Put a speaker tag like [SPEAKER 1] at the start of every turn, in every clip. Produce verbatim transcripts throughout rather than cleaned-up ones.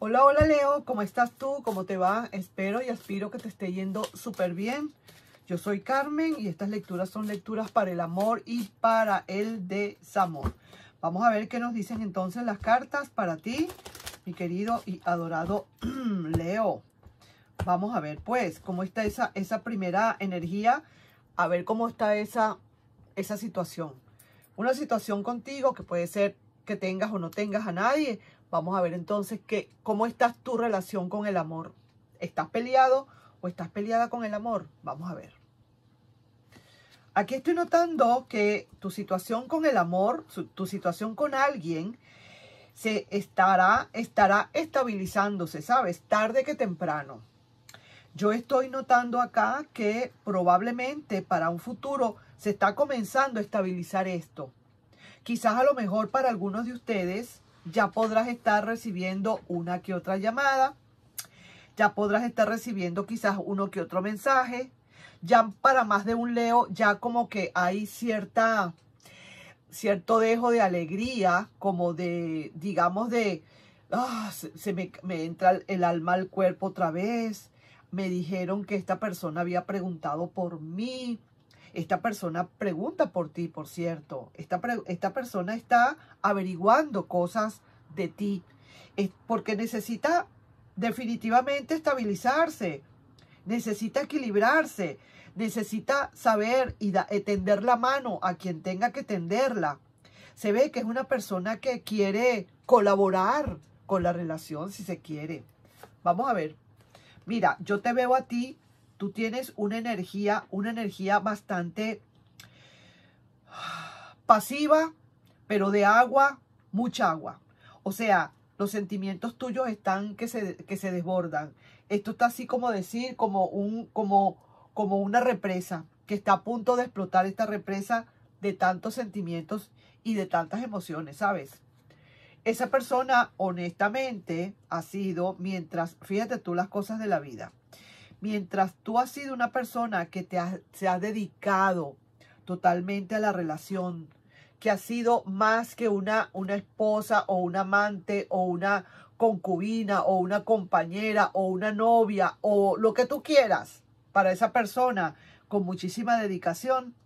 [SPEAKER 1] Hola, hola Leo, ¿cómo estás tú? ¿Cómo te va? Espero y aspiro que te esté yendo súper bien. Yo soy Carmen y estas lecturas son lecturas para el amor y para el desamor. Vamos a ver qué nos dicen entonces las cartas para ti, mi querido y adorado Leo. Vamos a ver pues cómo está esa, esa primera energía, a ver cómo está esa, esa situación. Una situación contigo que puede ser que tengas o no tengas a nadie. Vamos a ver entonces que, cómo está tu relación con el amor. ¿Estás peleado o estás peleada con el amor? Vamos a ver. Aquí estoy notando que tu situación con el amor, su, tu situación con alguien, se estará, estará estabilizándose, ¿sabes? Tarde que temprano. Yo estoy notando acá que probablemente para un futuro se está comenzando a estabilizar esto. Quizás a lo mejor para algunos de ustedes ya podrás estar recibiendo una que otra llamada, ya podrás estar recibiendo quizás uno que otro mensaje, ya para más de un Leo ya como que hay cierta, cierto dejo de alegría, como de, digamos de, ah, se, se me, me entra el, el alma al cuerpo otra vez, me dijeron que esta persona había preguntado por mí. Esta persona pregunta por ti, por cierto. Esta, esta persona está averiguando cosas de ti. Es porque necesita definitivamente estabilizarse. Necesita equilibrarse. Necesita saber y da, tender la mano a quien tenga que tenderla. Se ve que es una persona que quiere colaborar con la relación si se quiere. Vamos a ver. Mira, yo te veo a ti. Tú tienes una energía, una energía bastante pasiva, pero de agua, mucha agua. O sea, los sentimientos tuyos están que se, que se desbordan. Esto está así como decir, como, un, como, como una represa, que está a punto de explotar esta represa de tantos sentimientos y de tantas emociones, ¿sabes? Esa persona, honestamente, ha sido, mientras, fíjate tú las cosas de la vida. Mientras tú has sido una persona que te ha, se ha dedicado totalmente a la relación, que ha sido más que una, una esposa o una amante o una concubina o una compañera o una novia o lo que tú quieras para esa persona con muchísima dedicación,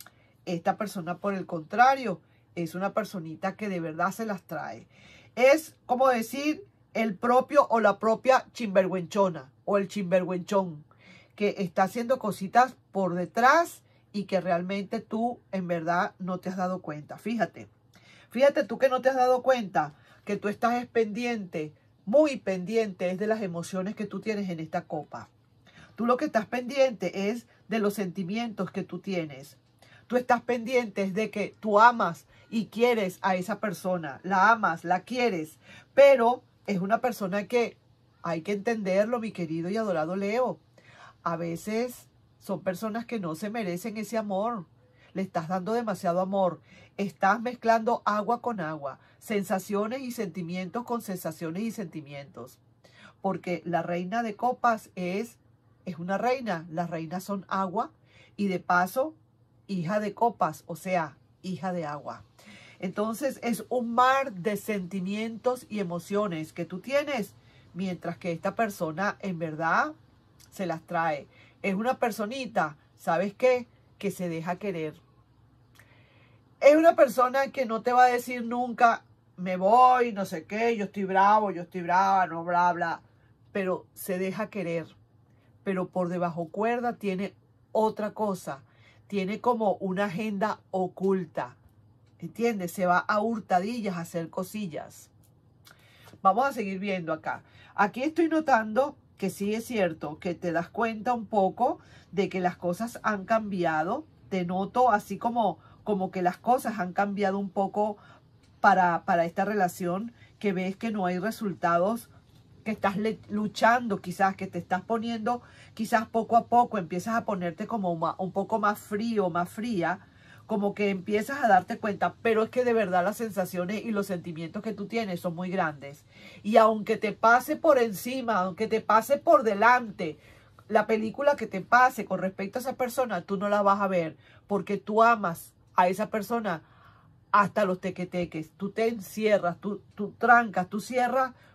[SPEAKER 1] esta persona por el contrario es una personita que de verdad se las trae. Es como decir el propio o la propia chimbergüenchona o el chimbergüenchón que está haciendo cositas por detrás y que realmente tú en verdad no te has dado cuenta. Fíjate, fíjate tú que no te has dado cuenta que tú estás pendiente, muy pendiente es de las emociones que tú tienes en esta copa. Tú lo que estás pendiente es de los sentimientos que tú tienes. Tú estás pendiente de que tú amas y quieres a esa persona. La amas, la quieres, pero es una persona que hay que entenderlo, mi querido y adorado Leo. A veces son personas que no se merecen ese amor. Le estás dando demasiado amor. Estás mezclando agua con agua, sensaciones y sentimientos con sensaciones y sentimientos. Porque la reina de copas es, es una reina. Las reinas son agua y de paso, hija de copas, o sea, hija de agua. Entonces es un mar de sentimientos y emociones que tú tienes, mientras que esta persona en verdad se las trae. Es una personita, ¿sabes qué? Que se deja querer. Es una persona que no te va a decir nunca, me voy, no sé qué, yo estoy bravo, yo estoy brava, no bla, bla. Pero se deja querer. Pero por debajo cuerda tiene otra cosa. Tiene como una agenda oculta. ¿Entiendes? Se va a hurtadillas a hacer cosillas. Vamos a seguir viendo acá. Aquí estoy notando que sí es cierto, que te das cuenta un poco de que las cosas han cambiado. Te noto así como, como que las cosas han cambiado un poco para, para esta relación, que ves que no hay resultados, que estás luchando quizás, que te estás poniendo quizás poco a poco, empiezas a ponerte como un poco más frío, más fría, como que empiezas a darte cuenta, pero es que de verdad las sensaciones y los sentimientos que tú tienes son muy grandes. Y aunque te pase por encima, aunque te pase por delante, la película que te pase con respecto a esa persona, tú no la vas a ver, porque tú amas a esa persona hasta los tequeteques. Tú te encierras, tú, tú trancas, tú cierras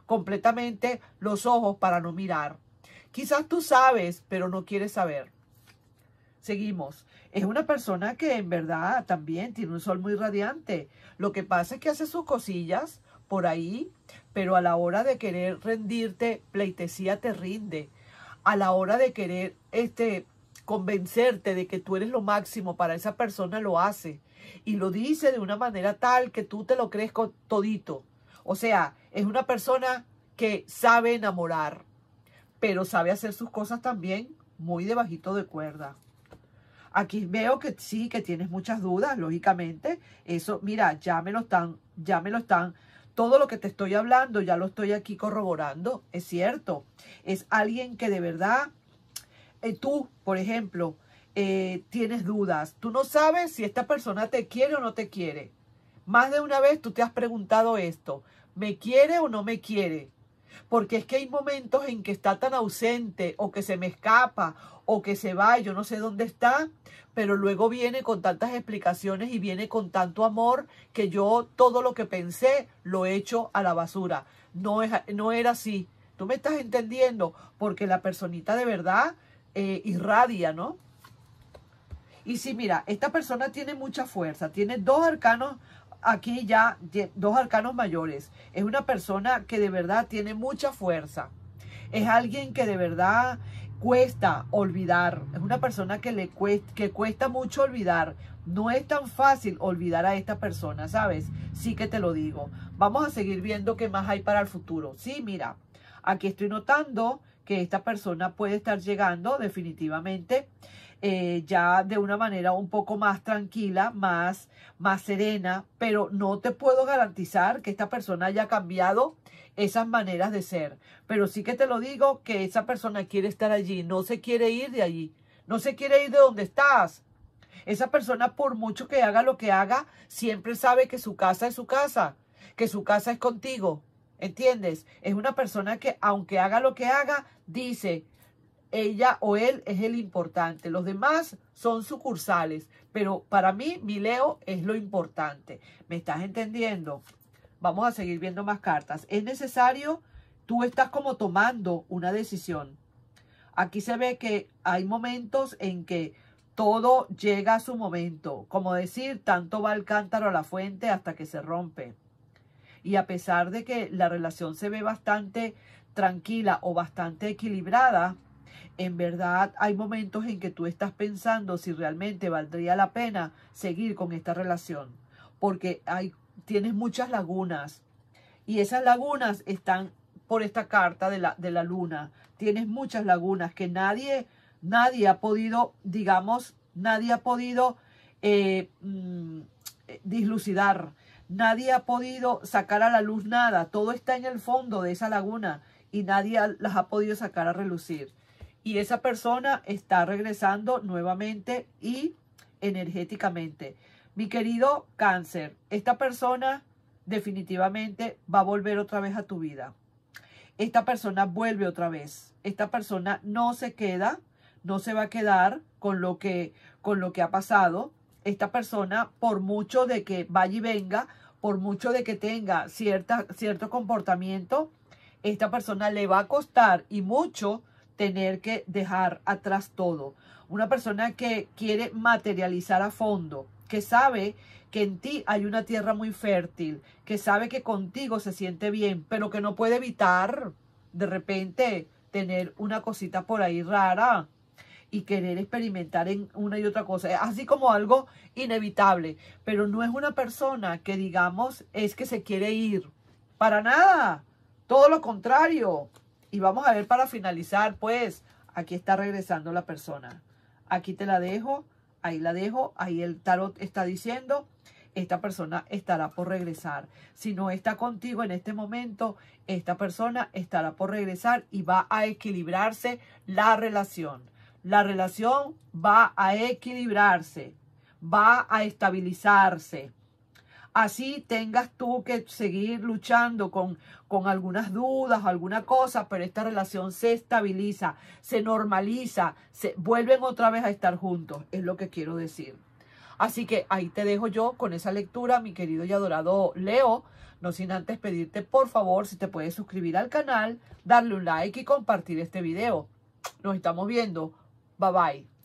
[SPEAKER 1] completamente los ojos para no mirar. Quizás tú sabes, pero no quieres saber. Seguimos. Es una persona que en verdad también tiene un sol muy radiante. Lo que pasa es que hace sus cosillas por ahí, pero a la hora de querer rendirte, pleitesía te rinde. A la hora de querer este, convencerte de que tú eres lo máximo para esa persona, lo hace. Y lo dice de una manera tal que tú te lo crees con todito. O sea, es una persona que sabe enamorar, pero sabe hacer sus cosas también muy debajito de cuerda. Aquí veo que sí, que tienes muchas dudas, lógicamente. Eso, mira, ya me lo están, ya me lo están, todo lo que te estoy hablando, ya lo estoy aquí corroborando. Es cierto, es alguien que de verdad, eh, tú, por ejemplo, eh, tienes dudas. Tú no sabes si esta persona te quiere o no te quiere. Más de una vez tú te has preguntado esto, ¿me quiere o no me quiere? Porque es que hay momentos en que está tan ausente o que se me escapa o que se va, yo no sé dónde está, pero luego viene con tantas explicaciones y viene con tanto amor que yo todo lo que pensé lo echo a la basura. No, es, no era así. Tú me estás entendiendo porque la personita de verdad eh, irradia, ¿no? Y sí, mira, esta persona tiene mucha fuerza, tiene dos arcanos. Aquí ya dos arcanos mayores. Es una persona que de verdad tiene mucha fuerza. Es alguien que de verdad cuesta olvidar. Es una persona que le cuesta, que cuesta mucho olvidar. No es tan fácil olvidar a esta persona, ¿sabes? Sí que te lo digo. Vamos a seguir viendo qué más hay para el futuro. Sí, mira, aquí estoy notando que esta persona puede estar llegando definitivamente Eh, ya de una manera un poco más tranquila, más, más serena, pero no te puedo garantizar que esta persona haya cambiado esas maneras de ser. Pero sí que te lo digo que esa persona quiere estar allí, no se quiere ir de allí, no se quiere ir de donde estás. Esa persona, por mucho que haga lo que haga, siempre sabe que su casa es su casa, que su casa es contigo, ¿entiendes? Es una persona que aunque haga lo que haga, dice, ella o él es el importante. Los demás son sucursales. Pero para mí, mi Leo es lo importante. ¿Me estás entendiendo? Vamos a seguir viendo más cartas. Es necesario, tú estás como tomando una decisión. Aquí se ve que hay momentos en que todo llega a su momento. Como decir, tanto va el cántaro a la fuente hasta que se rompe. Y a pesar de que la relación se ve bastante tranquila o bastante equilibrada, en verdad hay momentos en que tú estás pensando si realmente valdría la pena seguir con esta relación. Porque hay, tienes muchas lagunas. Y esas lagunas están por esta carta de la, de la luna. Tienes muchas lagunas que nadie, nadie ha podido, digamos, nadie ha podido eh, mm, dislucidar. Nadie ha podido sacar a la luz nada. Todo está en el fondo de esa laguna y nadie las ha podido sacar a relucir. Y esa persona está regresando nuevamente y energéticamente. Mi querido Cáncer, esta persona definitivamente va a volver otra vez a tu vida. Esta persona vuelve otra vez. Esta persona no se queda, no se va a quedar con lo que, con lo que ha pasado. Esta persona, por mucho de que vaya y venga, por mucho de que tenga cierta, cierto comportamiento, esta persona le va a costar y mucho tener que dejar atrás todo. Una persona que quiere materializar a fondo, que sabe que en ti hay una tierra muy fértil, que sabe que contigo se siente bien, pero que no puede evitar de repente tener una cosita por ahí rara y querer experimentar en una y otra cosa. Es así como algo inevitable, pero no es una persona que digamos es que se quiere ir. Para nada. Todo lo contrario. Y vamos a ver para finalizar, pues, aquí está regresando la persona. Aquí te la dejo, ahí la dejo, ahí el tarot está diciendo, esta persona estará por regresar. Si no está contigo en este momento, esta persona estará por regresar y va a equilibrarse la relación. La relación va a equilibrarse, va a estabilizarse. Así tengas tú que seguir luchando con, con algunas dudas o alguna cosa, pero esta relación se estabiliza, se normaliza, se vuelven otra vez a estar juntos, es lo que quiero decir. Así que ahí te dejo yo con esa lectura, mi querido y adorado Leo. No sin antes pedirte, por favor, si te puedes suscribir al canal, darle un like y compartir este video. Nos estamos viendo. Bye bye.